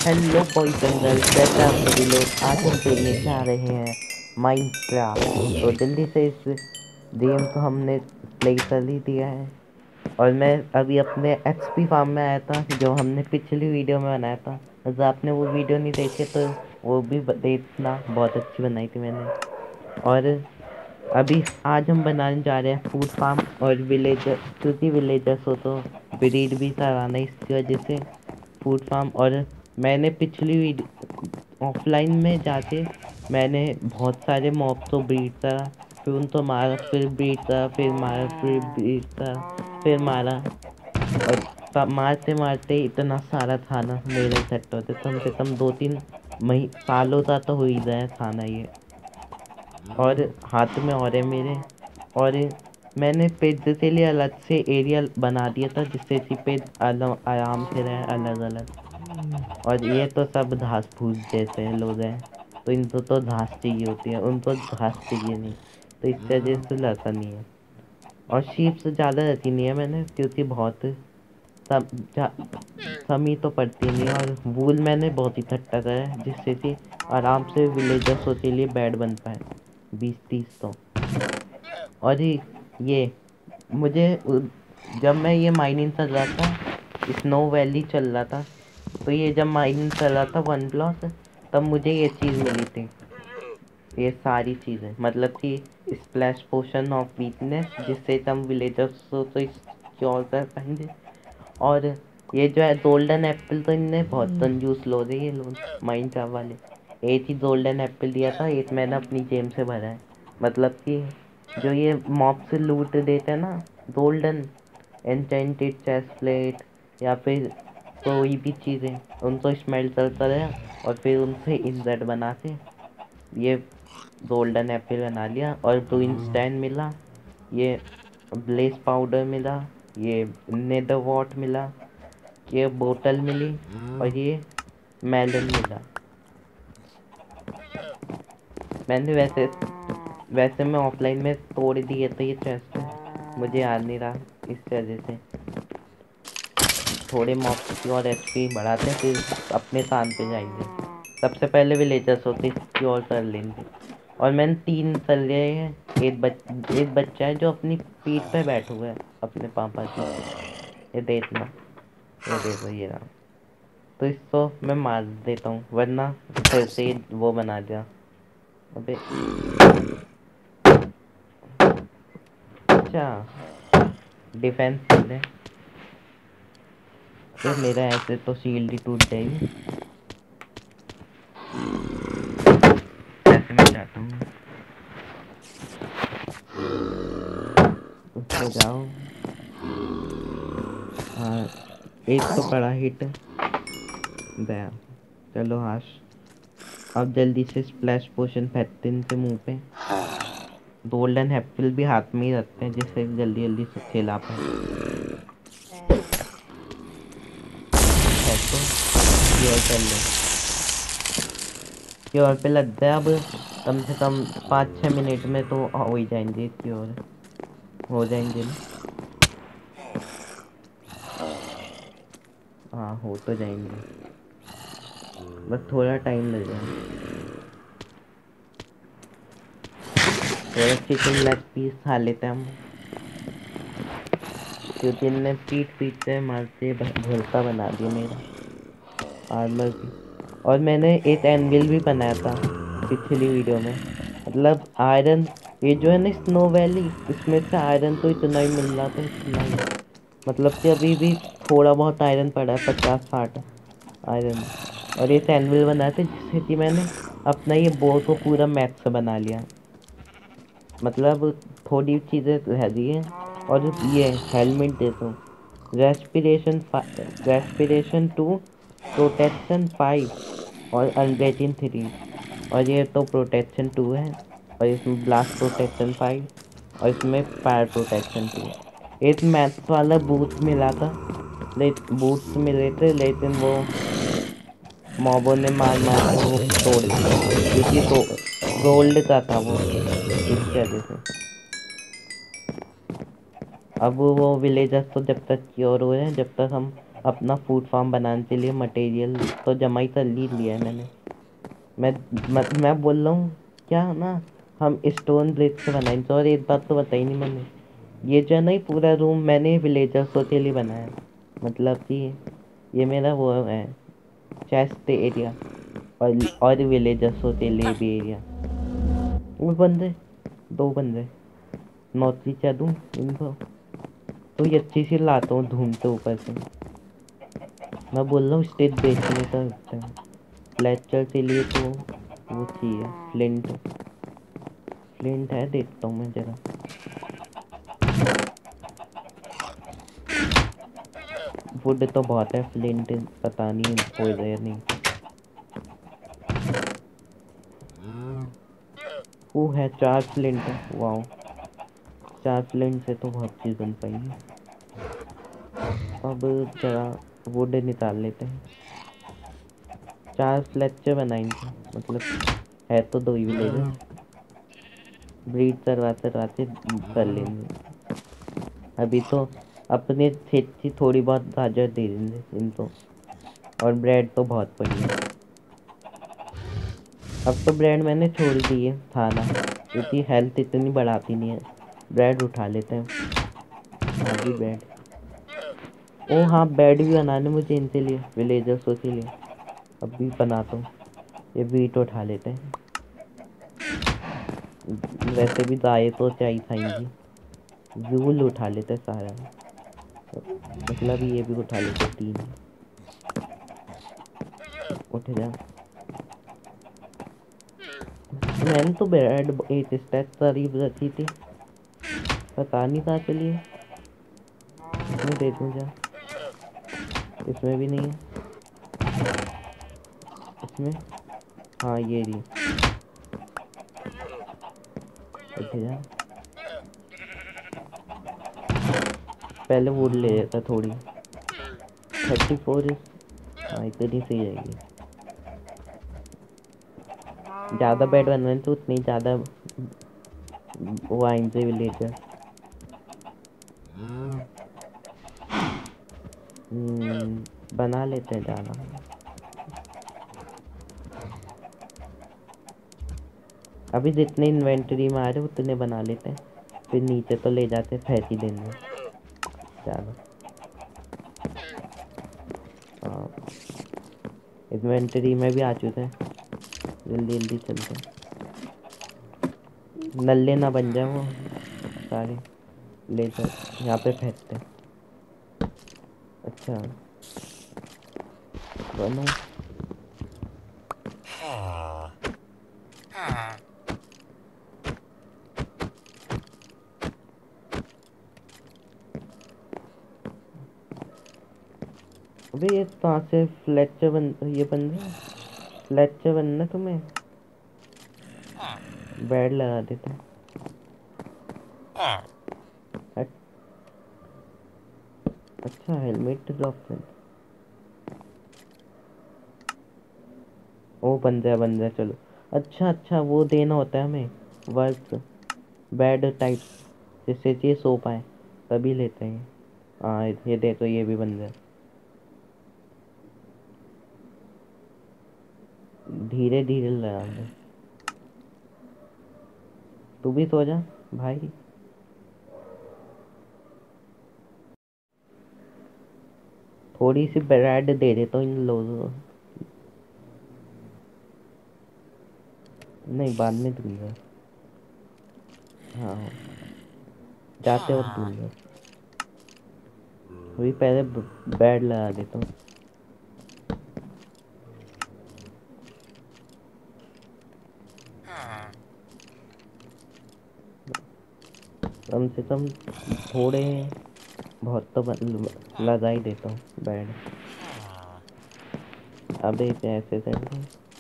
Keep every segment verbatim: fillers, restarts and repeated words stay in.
Hello boys and girls, कैसे आप सभी लोग। आज हम खेलने जा रहे हैं माइनक्राफ्ट। तो जल्दी से इस गेम को हमने प्ले कर ही दिया है। और मैं अभी अपने एक्सपी फार्म में आया था, जो हमने पिछली वीडियो में बनाया था। अगर आपने वो वीडियो नहीं देखी तो वो भी देखना, बहुत अच्छी बनाई थी मैंने। और अभी आज हम बनाने जा रहे हैं फूड फार्म और विलेजर, क्योंकि विलेजर्स हो तो ब्रीड भी कराना है, इसकी वजह से फूड फार्म। और मैंने पिछली ऑफलाइन में जाके मैंने बहुत सारे मॉब तो ब्रीड करा, फिर उनको मारा, फिर ब्रीड करा, फिर मारा, फिर ब्रीड करा, फिर मारा। और तब मारते मारते इतना सारा खाना मेरे सेट होते, कम से कम दो तीन मही सालों का तो हो ही गया खाना ये। और हाथ में और है मेरे। और मैंने पेज के लिए अलग से एरिया बना दिया था, जिससे कि पेज आराम से रहे अलग अलग। और ये तो सब घास फूस जैसे लोग हैं, तो इनको तो घास चाहिए होती है, उनको घास चाहिए नहीं, तो इस वजह से लाता नहीं है। और शीप से ज़्यादा रखी नहीं है मैंने, क्योंकि बहुत सम कमी तो पड़ती नहीं है। और वूल मैंने बहुत इकट्ठा करा है, जिससे कि आराम से विलेजर्स के लिए बेड बन पाए, बीस तीस तो। और ये मुझे जब मैं ये माइनिंग कर रहा था, स्नो वैली चल रहा था, तो ये जब माइनिंग चल रहा था वन ब्लॉक, तब मुझे ये चीज़ मिली थी। ये सारी चीज़ें मतलब कि स्प्लैश पोशन ऑफ वीकनेस, जिससे हम विलेजर्स को तो क्योर कर पाएंगे। और ये जो है गोल्डन एप्पल, तो इनने बहुत कंजूस लोग हैं ये लोग माइनक्राफ्ट वाले। एक ही गोल्डन एप्पल दिया था, एक मैंने अपनी जेब से भरा है। मतलब कि जो ये मॉब से लूट देते हैं ना, गोल्डन एन्चेंटेड चेस्ट प्लेट या फिर कोई भी चीज़ें, उनको स्मेल्ट करता रहा और फिर उनसे इंजेक्ट बना के ये गोल्डन एप्पल बना लिया। और ब्रूइन स्टैंड मिला, ये ब्लेस पाउडर मिला, ये नेदर वॉट मिला, ये बोतल मिली, और ये मेलन मिला। मैंने वैसे वैसे मैं ऑफलाइन में तोड़ दिए तो ये चेस्ट मुझे याद नहीं रहा, इस वजह से थोड़े मॉब्स की और एचपी बढ़ाते हैं, फिर अपने तान पे जाएंगे। सबसे पहले विलेजर्स होते की और कर लेंगे। और मैंने तीन कर लिए हैं। एक बच एक बच्चा है जो अपनी पीठ पे बैठा हुआ है अपने पापा की, ये देखना, ये देखो ये रहा। तो इसको मैं मार देता हूँ, वरना फिर से वो बना दिया। अबे अच्छा, डिफेंस है तो मेरा ऐसे तो शील्ड ही टूट जाएगी। ऐसे मैं चाहता हूँ उसको जाओ। हाँ, एक तो पड़ा हिट दया। चलो हाश, अब जल्दी से स्प्लैश पोशन फेंकते हैं इनके मुंह पे। गोल्डन एप्पल भी हाथ में ही रखते हैं, जिससे जल्दी जल्दी से खेला पाए। फेंको, क्योर कर लो, क्योर पे लग गया। अब कम से कम पाँच छः मिनट में तो हो ही जाएंगे, क्योर हो जाएंगे ना। हाँ, हो तो जाएंगे, बस थोड़ा टाइम लगेगा। थोड़ा चिकन लेग पीस खा लेते हैं हम, क्योंकि इनने पीट पीट से मारते भरता बना दिया मेरा आर्मर की। और मैंने एक एनविल भी बनाया था पिछली वीडियो में। मतलब आयरन, ये जो है ना स्नो वैली, इसमें से आयरन तो इतना ही मिल रहा था, इतना ही। मतलब कि अभी भी थोड़ा बहुत आयरन पड़ा है, पचास साठ आयरन। और ये एनविल बनाया था, जिससे कि मैंने अपना ये बो को पूरा मैक्स बना लिया। मतलब थोड़ी चीज़ें रह गई हैं। और ये हेलमेट दे दो, respiration respiration two, protection five, और अनब्रेकिंग थ्री। और ये तो प्रोटेक्शन टू है, और इसमें ब्लास्ट प्रोटेक्शन फाइव, और इसमें फायर प्रोटेक्शन टू। एक मैथ्स वाला बूट मिला था, लेकिन बूट्स मिले थे, लेकिन वो मॉबों ने मार मार के वो तोड़ दिया, क्योंकि तो गोल्ड का था वो, इस वजह से। अब वो विलेजर्स तो जब तक क्योर हो रहे हैं, जब तक हम अपना फूड फार्म बनाने के लिए मटेरियल तो जमा ही कर ही लिया है मैंने। मैं मैं, मैं बोल रहा हूँ क्या ना, हम स्टोन ब्रिक से बनाएंगे। और एक बात तो बताई नहीं मैंने, ये जो है ना, ये पूरा रूम मैंने विलेजर्सों के लिए बनाया है। मतलब कि ये मेरा वो है चेस्ट एरिया, और और विलेजर्सों के लिए भी एरिया। वो बंदे, दो बंदे नौकरी क्या दूँ इनको, तो ये अच्छी सी लाता हूँ ढूंढते ऊपर से। मैं बोल रहा हूँ स्टेज बेचने का रखते हैं। फ्लेचर के लिए तो वो चाहिए फ्लिंट। फ्लिंट है, देखता हूँ मैं जरा। वुड तो बहुत है, फ्लिंट पता नहीं हो या नहीं। वो है चार फ्लिंट है, वाओ। चार फ्लिंट से तो बहुत चीज़ बन पाएगी। अब जरा वुड निकाल लेते हैं। चार फ्लेचर बनाएंगे, मतलब है तो दो ही विलेजर। ब्रीड करवाते करवाते कर लेंगे। अभी तो अपने खेती थोड़ी बहुत गाजर दे देंगे इनको। और ब्रेड तो बहुत पड़ी है। अब तो ब्रेड मैंने छोड़ दी है खाना, क्योंकि हेल्थ इतनी बढ़ाती नहीं है। ब्रेड उठा लेते हैं, आधी ब्रेड। ओ हाँ, ब्रेड भी बनाने मुझे इनके लिए, विलेजर्सों के लिए। अब भी बनाता हूँ। ये बीट उठा लेते हैं। वैसे भी गाय तो चाहिए खाएंगी। यूल उठा लेते सारा, मतलब ये भी उठा लेते तीन। उठ जा। मैंने तो ब्रेड एक स्टैक करीब रखी थी, पता नहीं कहाँ चली है। इसमें दे दूँ जा, इसमें भी नहीं है। इसमें, हाँ ये रही। उठ जा। पहले वुड ले लेता थोड़ी। थर्टी फोर, हाँ इतनी सही रहेगी। ज़्यादा बेड बनवाए तो उतनी ज़्यादा वो आएंगे विलेजर। बना लेते हैं ज़्यादा। अभी जितने इन्वेंटरी में आ रहे उतने बना लेते हैं, फिर नीचे तो ले जाते फेंक ही देंगे ज़्यादा। हाँ, इन्वेंटरी में भी आ चुके हैं, जल्दी जल्दी चलते हैं। नल्ले ना बन जाए वो सारे, ले जाए यहाँ पे फेंकते हैं। अच्छा बनो। अबे ये कहाँ से फ्लेचर बन, ये बन रहा है फ्लेचर बनना तुम्हें। बेड लगा देता है। अच्छा हेलमेट ड्रॉप कर। ओ बन जाए बन जाए, चलो। अच्छा अच्छा, वो देना होता है हमें वर्क, बेड टाइप, जिससे ये सो पाए, तभी लेते हैं। हाँ ये देखो, ये भी बन जाए। धीरे धीरे लगा दे। तू भी सो जा भाई। थोड़ी सी ब्रेड दे देता हूँ इन लोगों को। नहीं, बाद में दूंगा। हाँ, जाते वक्त दूंगा। अभी पहले बेड लगा देता हूँ। कम से कम थोड़े बहुत तो बन- लगा ही देता हूँ बेड। अब एक ऐसे करके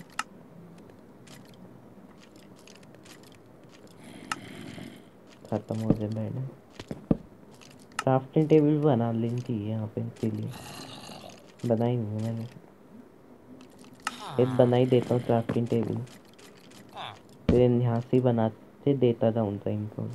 खत्म हो जाए बेड। क्राफ्टिंग टेबल बना लेनी चाहिए यहाँ पे, इसीलिए बनाई नहीं है मैंने। एक बना ही देता हूँ क्राफ्टिंग टेबल, फिर यहाँ से ही बनाते देता था उनका इनको।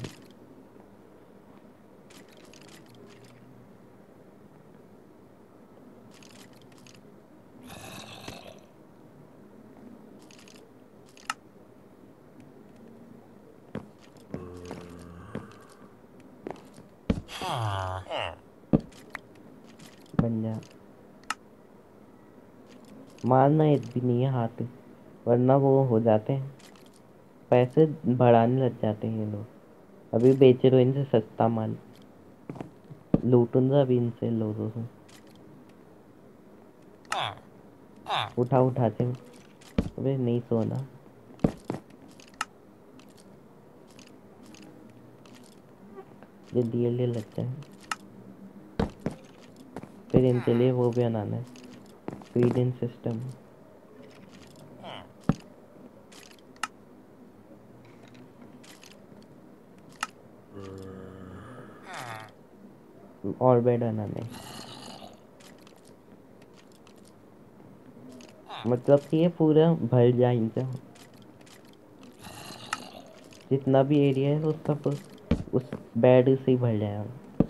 बन जा। मारना एक भी नहीं है हाथ, वरना वो हो जाते हैं, पैसे बढ़ाने लग जाते हैं ये लोग। अभी बेच रहे हो इनसे सस्ता माल, लूटूंगा अभी इनसे लोगों को। उठा उठाते हैं। अबे नहीं सोना, जल्दी जल्दी लगता है। फिर इनके लिए वो भी बनाना है, फीडिंग सिस्टम। और बेड बनाने, मतलब कि ये पूरा भर जाएगा, जितना भी एरिया है वो सब उस बेड से ही भर जाएगा।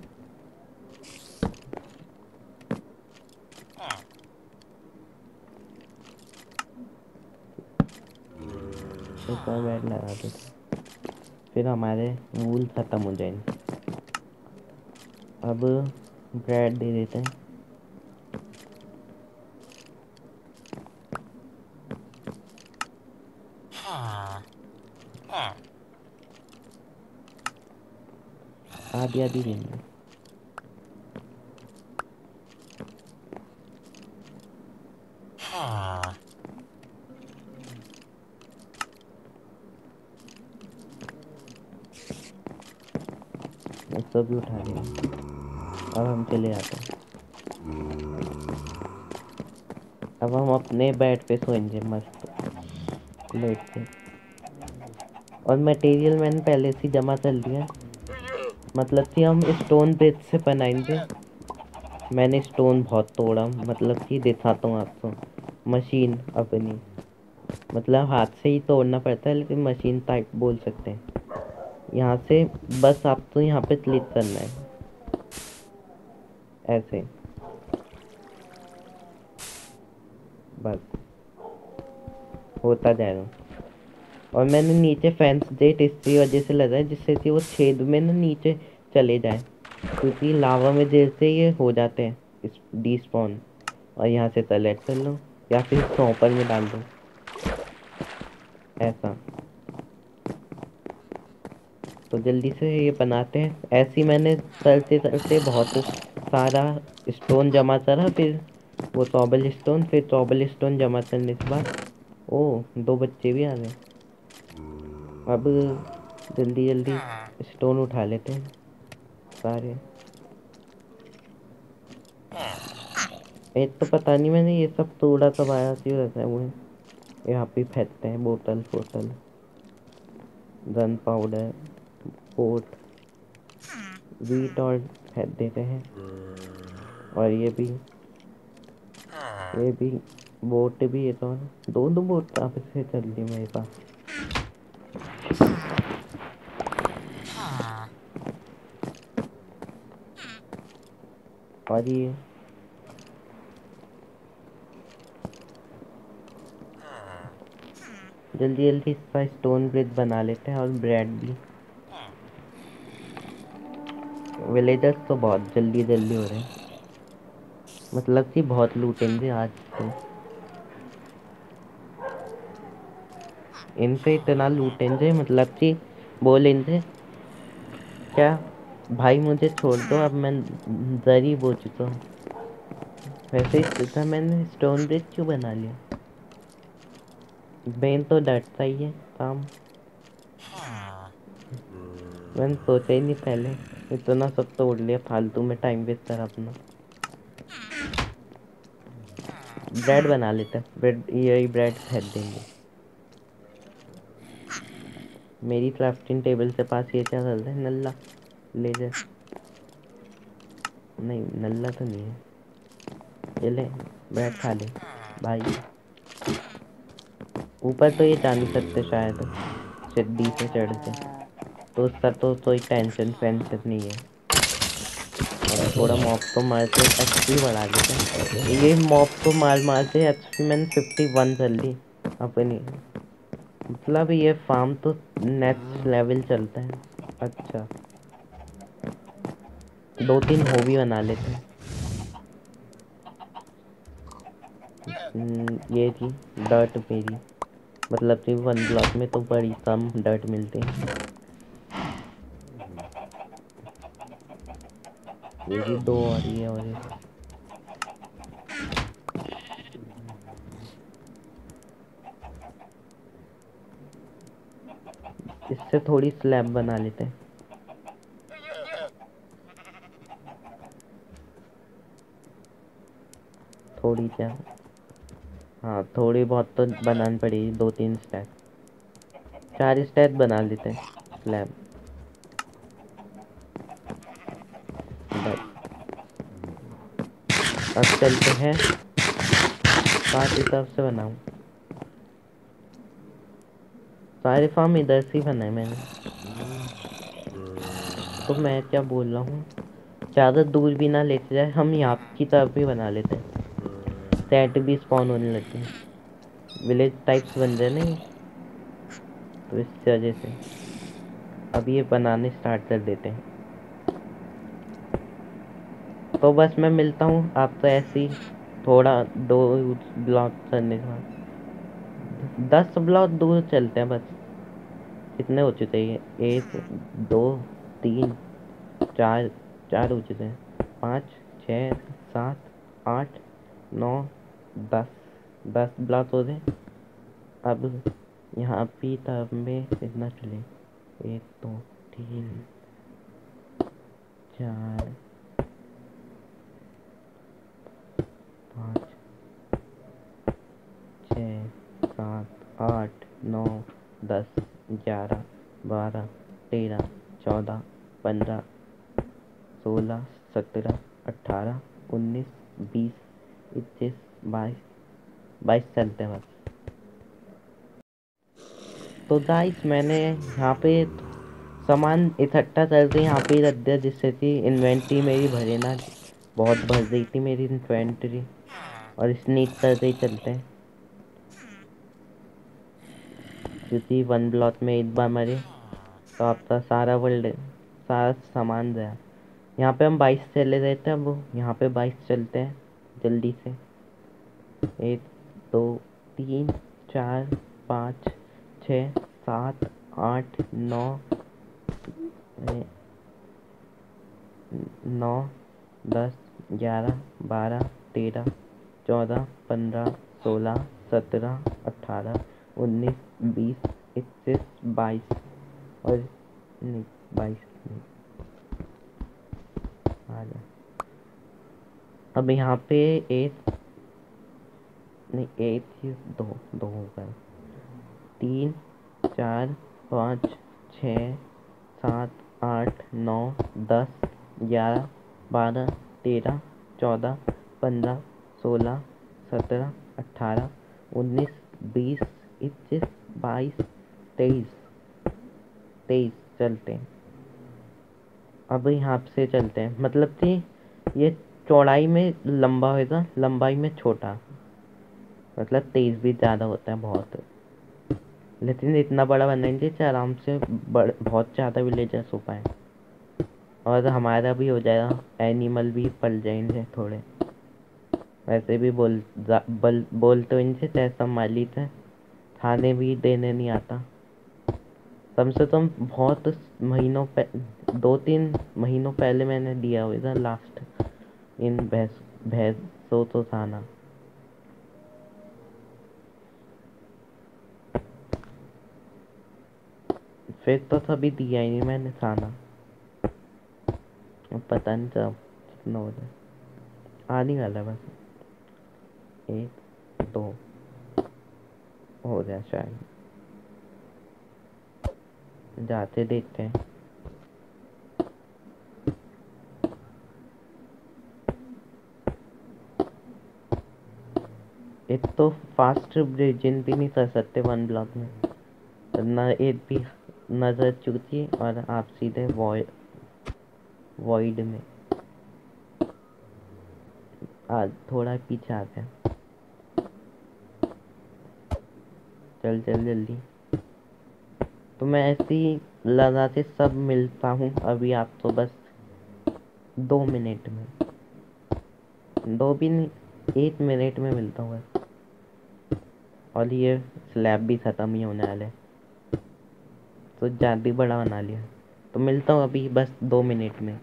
ऐसा बेड लगा देते, फिर हमारे वूल खत्म हो जाएंगे। अब ब्रेड दे देते हैं। आधी आधी देंगे। सब भी उठा लेंगे। अब हम चले आते हैं। अब हम अपने बेड पे सोएंगे मस्त लेट के। और मटेरियल मैंने पहले से जमा कर लिया, मतलब कि हम स्टोन ब्रिज से बनाएंगे। मैंने स्टोन बहुत तोड़ा, मतलब कि दिखाता हूँ आपको। मशीन अपनी, मतलब हाथ से ही तोड़ना पड़ता है, लेकिन मशीन टाइप बोल सकते हैं। यहाँ से बस आपको यहाँ पे क्लिक करना है ऐसे, बस होता जाएगा। और मैंने नीचे फेंस डेट इसी वजह से लगाया, जिससे कि वो छेद में ना नीचे चले जाए, क्योंकि लावा में देर से ये हो जाते हैं इस डी स्पॉन। और यहाँ से सेलेक्ट कर लो या फिर सॉपर में डाल दो ऐसा। तो जल्दी से ये बनाते हैं। ऐसे ही मैंने करते करते बहुत सारा स्टोन जमा करा, फिर वो चौबल स्टोन, फिर चौबल स्टोन जमा करने के बाद ओ दो बच्चे भी आ गए। अब जल्दी जल्दी स्टोन उठा लेते हैं सारे। एक तो पता नहीं मैंने ये सब तोड़ा कब आया, क्यों रहता है वो यहाँ पे फेंकते हैं। बोतल बोतल, गन पाउडर, पोट, वीट और फेंक देते हैं। और ये भी ये भी बोट भी है, तो दो दो बोट कहाँ से चल रही मेरे पास। और ये जल्दी जल्दी इसका स्टोन ब्रिज बना लेते हैं और ब्रेड भी। विलेजर्स तो बहुत जल्दी जल्दी हो रहे हैं, मतलब कि बहुत लूटेंगे आज तो। इनसे इतना लूटेंगे, मतलब कि बोलेंगे क्या भाई मुझे छोड़ दो, अब मैं गरीब हो चुका हूँ। वैसे ही सोचा मैंने स्टोन ब्रिज क्यों बना लिया। बेन तो डरता ही है काम, मैंने सोचा ही नहीं पहले। इतना सब तोड़ लिया फालतू में, टाइम वेस्ट करा अपना। ब्रेड बना लेते हैं, ब्रेड यही ब्रेड फेंक देंगे। मेरी क्राफ्टिंग टेबल के पास ये क्या चल रहा है, नल्ला ले जा। नहीं नल्ला तो नहीं है, ये ले ब्रेड खा ले भाई। ऊपर तो ये जा नहीं सकते शायद सीढ़ी से चढ़ के, तो उसका तो कोई टेंशन वेंशन नहीं है। और थोड़ा मॉब को मार के एचपी बढ़ा देते हैं। ये मॉब को मार मार के एचपी मैंने फिफ्टी वन कर ली अपनी। मतलब ये फार्म तो नेक्स्ट लेवल चलता है। अच्छा, दो तीन हॉबी बना लेते हैं। हम्म, ये थी डर्ट मेरी, मतलब कि वन ब्लॉक में तो बड़ी कम डर्ट मिलते हैं। ये भी दो और ये और ये। इससे थोड़ी स्लैब बना लेते हैं। थोड़ी क्या, हाँ थोड़ी बहुत तो बनानी पड़ेगी, दो तीन स्टैक, चार स्टैक बना लेते हैं स्लैब। बस अब चलते हैं, पाँच हिसाब से बनाऊँ। सारे फार्म इधर से ही बनाए मैंने, तो मैं क्या बोल रहा हूँ, ज़्यादा दूर भी ना लेते जाए, हम यहाँ की तरफ भी बना लेते हैं। सेट भी स्पॉन होने लगते हैं, विलेज टाइप्स बन रहे नहीं, तो इस वजह से अब ये बनाने स्टार्ट कर देते हैं। तो बस मैं मिलता हूँ आपसे ऐसे ही थोड़ा दो ब्लॉक करने के बाद, दस ब्लॉक दूर चलते हैं बस। कितने हो चुके हैं, एक दो तीन चार, चार हो चुके हैं, पाँच छः सात आठ नौ दस, दस ब्लॉक हो गए। अब यहाँ भी तरफ में कितना चले, एक दो तीन चार पाँच छः सात आठ नौ दस ग्यारह बारह तेरह चौदह पंद्रह सोलह सत्रह अट्ठारह उन्नीस बीस इक्कीस बाईस, बाईस चलते हैं बस। तो गाइस मैंने यहाँ पे सामान इकट्ठा करके यहाँ पे रख दिया, जिससे कि इन्वेंट्री मेरी भरे ना, बहुत भर रही थी मेरी इन्वेंट्री। और स्नीक करके ही चलते हैं, क्योंकि वन ब्लॉक में एक बार मरे तो आपका सारा वर्ल्ड, सारा सामान गया। यहाँ पे हम बाईस चले गए थे, अब यहाँ पे बाईस चलते हैं जल्दी से। एक दो तीन चार पाँच छः सात आठ नौ, नौ दस ग्यारह बारह तेरह चौदह पंद्रह सोलह सत्रह अट्ठारह उन्नीस बीस इक्कीस बाईस, और नहीं बाईस नहीं, आ जा। अब यहाँ पे एक नहीं, एक ही दो, दो हो गए, तीन चार पाँच छः सात आठ नौ दस ग्यारह बारह तेरह चौदह पंद्रह सोलह सत्रह अट्ठारह उन्नीस बीस इक्कीस बाईस तेईस, तेईस चलते हैं। अब यहाँ से चलते हैं, मतलब कि ये चौड़ाई में लंबा होगा, लंबाई में छोटा, मतलब तेईस भी ज़्यादा होता है बहुत, लेकिन इतना बड़ा बनाएंगे कि आराम से बड़ बहुत ज़्यादा विलेजर्स हो पाए, और हमारा भी हो जाएगा, एनिमल भी पल जाएंगे थोड़े। वैसे भी बोल बल बोल तो इनसे ऐसा मालिक है, खाने भी देने नहीं आता। कम से कम बहुत महीनों पे दो तीन महीनों पहले मैंने दिया हुआ लास्ट इन भैंस भैंसों तो खाना। फिर तो कभी दिया ही नहीं मैंने खाना, अब पता नहीं कब कितना हो जाए, आने वाला बस एक दो हो जाए शायद, जाते देखते हैं। एक तो फास्ट ब्रिजिंग भी नहीं कर सकते वन ब्लॉक में, ना एक भी नजर चुकी और आप सीधे वॉइड वॉइड में। आज थोड़ा पीछे आते हैं, चल चल जल्दी। तो मैं ऐसे ही लगाते सब मिलता हूँ अभी आपको, बस दो मिनट में, दो भी नहीं एक मिनट में मिलता हूँ बस। और ये स्लैब भी ख़त्म ही होने वाला है, तो ज़्यादा बड़ा बना लिया। तो मिलता हूँ अभी बस दो मिनट में।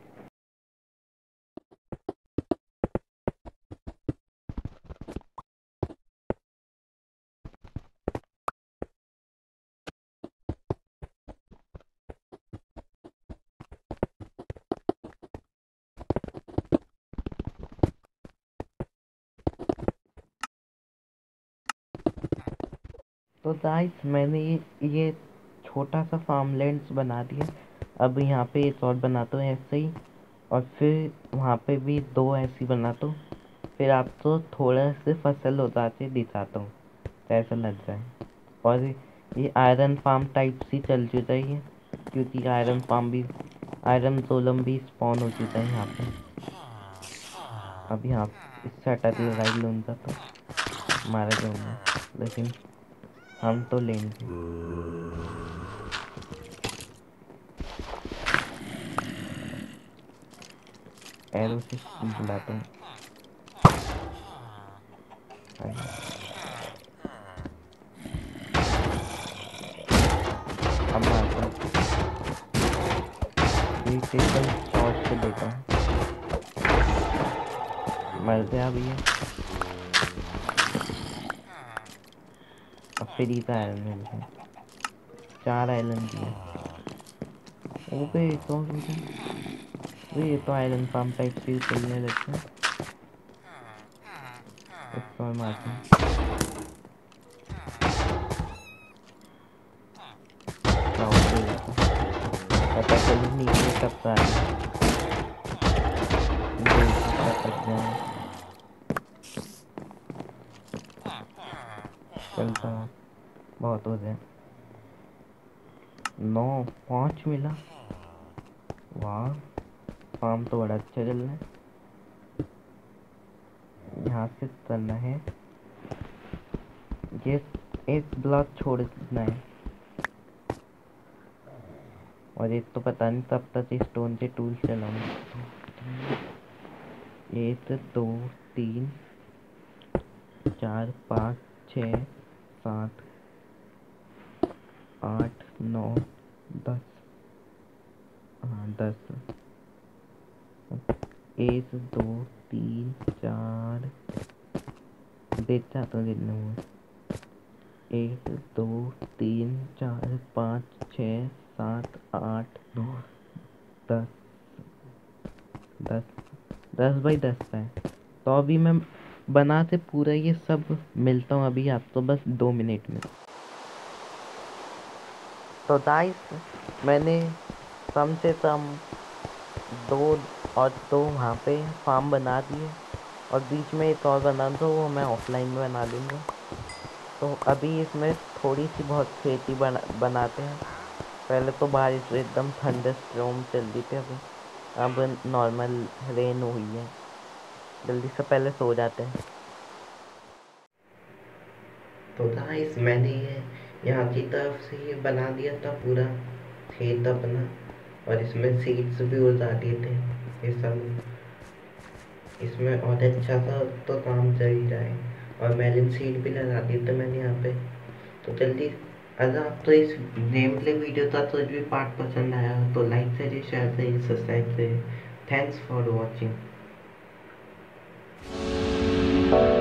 तो गाइस मैंने ये ये छोटा सा फार्मलैंड्स बना दिया। अब यहाँ पे एक और बनाता हूँ ऐसे ही, और फिर वहाँ पे भी दो ऐसी बनाता हूँ। फिर आपको थोड़ा से फसल उगाते दिखाता हूँ, तो ऐसा लग रहा है। और ये आयरन फार्म टाइप सी चल चुका है ये, क्योंकि आयरन फार्म भी, आयरन गोलम भी स्पॉन हो चुका है यहाँ पे। अब यहाँ इससे अटैक लगाई लूँगा तो मारा जाऊँगा, लेकिन हम तो लेंगे। एरो से बुलाता हूँ। अब मारता हूँ, क्रिटिकल शॉट से देता हूँ, मर गया भी है। अब फिर ही आयरन मिल गया, चार आयरन दिए। ओके तो ये तो आयरन फार्म टाइप से चलने लगते हैं। इसको और मारते हैं। पता चली नीचे कब का चलता बहुत हो गया। नौ पाँच मिला, वाह फार्म तो बड़ा अच्छा चल रहा है। यहाँ से करना है, ये एक ब्लॉक छोड़ना है, और एक तो पता नहीं तब तक स्टोन के टूल चलाऊंगा। एक दो तीन चार पाँच छः सात आठ नौ दस, हाँ दस। एक दो तीन चार देखता तो कितने हुए। एक दो तीन चार पाँच छः सात आठ नौ दस, दस दस बाई दस का है। तो अभी मैं बनाते पूरा ये सब मिलता हूँ अभी आपको बस दो मिनट में। तो गाइस मैंने कम से कम दो और दो वहाँ पे फार्म बना दिए, और बीच में एक और बना दो, वो मैं ऑफलाइन में बना लूँगा। तो अभी इसमें थोड़ी सी बहुत खेती बना बनाते हैं। पहले तो बारिश एकदम थंडर स्टॉर्म चल रही थी, अभी अब नॉर्मल रेन हुई है। जल्दी से पहले सो जाते हैं। तो गाइस मैंने ये यहाँ की तरफ से ये बना दिया था पूरा खेत अपना, और इसमें सीड्स भी उगा दिए थे ये सब इसमें। और अच्छा सा तो काम चल ही रहा है, और मेलन सीड भी लगा दिए थे मैंने यहाँ पे। तो जल्दी, अगर आपको इस गेम प्ले वीडियो का कुछ भी पार्ट पसंद आया तो लाइक करिए, शेयर करिए, सब्सक्राइब करिए। Thanks for watching.